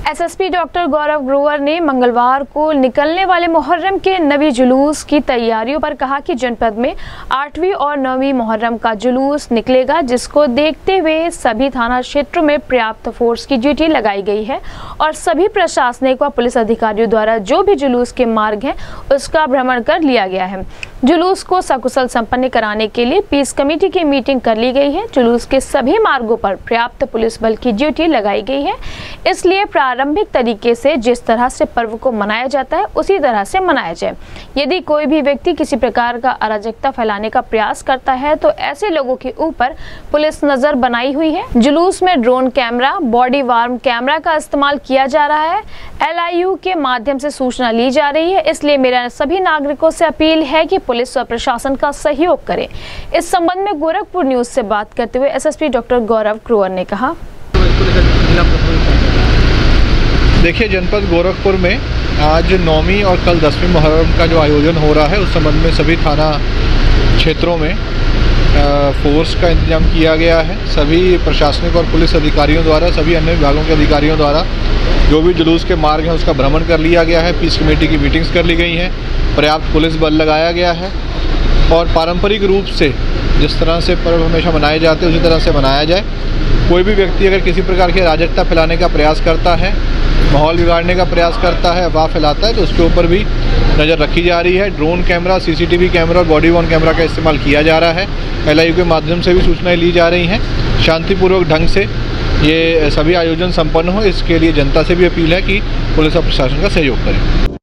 SSP doctor गौरव ग्रोवर ने मंगलवार को निकलने वाले मुहर्रम के नबी जुलूस की तैयारियों पर कहा कि जनपद में 8वीं और 9वीं मुहर्रम का जुलूस निकलेगा, जिसको देखते हुए सभी थाना क्षेत्रों में पर्याप्त फोर्स की ड्यूटी लगाई गई है और सभी प्रशासनिक व पुलिस अधिकारियों द्वारा जो भी जुलूस के मार्ग हैं उसका भ्रमण कर लिया गया है। जुलूस को सकुशल संपन्न कराने के लिए पीस कमेटी की मीटिंग कर ली गई है। जुलूस के सभी मार्गों पर पर्याप्त पुलिस बल की ड्यूटी लगाई गई है, इसलिए प्रारंभिक तरीके से जिस तरह से पर्व को मनाया जाता है उसी तरह से मनाया जाए। यदि कोई भी व्यक्ति किसी प्रकार का अराजकता फैलाने का प्रयास करता है तो ऐसे लोगों के ऊपर पुलिस नजर बनाई हुई है। जुलूस में drone camera, body worn camera का इस्तेमाल किया जा रहा है। LIU के माध्यम से सूचना ली जा रही है, इसलिए मेरा सभी नागरिकों से अपील है कि पुलिस व प्रशासन का सहयोग करें। इस संबंध में गोरखपुर न्यूज से बात करते हुए एसएसपी डॉक्टर गौरव ग्रोवर ने कहा, देखिए, जनपद गोरखपुर में आज 9वीं और कल 10वीं मुहर्रम का जो आयोजन हो रहा है उस संबंध में सभी थाना क्षेत्रों में फोर्स का इंतजाम किया गया है। सभी प्रशासनिक और पुलिस अधिकारियों द्वारा, सभी अन्य विभागों के अधिकारियों द्वारा जो भी जुलूस के मार्ग हैं उसका भ्रमण कर लिया गया है। पीस कमेटी की मीटिंग्स कर ली गई हैं, पर्याप्त पुलिस बल लगाया गया है और पारंपरिक रूप से जिस तरह से पर्व हमेशा मनाए जाते हैं उसी तरह से मनाया जाए। कोई भी व्यक्ति अगर किसी प्रकार की अराजकता फैलाने का प्रयास करता है, माहौल बिगाड़ने का प्रयास करता है, अफवाह फैलाता है, तो उसके ऊपर भी नज़र रखी जा रही है। ड्रोन कैमरा, CCTV कैमरा और बॉडी वार्म कैमरा का इस्तेमाल किया जा रहा है। LIU के माध्यम से भी सूचनाएं ली जा रही हैं। शांतिपूर्वक ढंग से ये सभी आयोजन संपन्न हो, इसके लिए जनता से भी अपील है कि पुलिस और प्रशासन का सहयोग करें।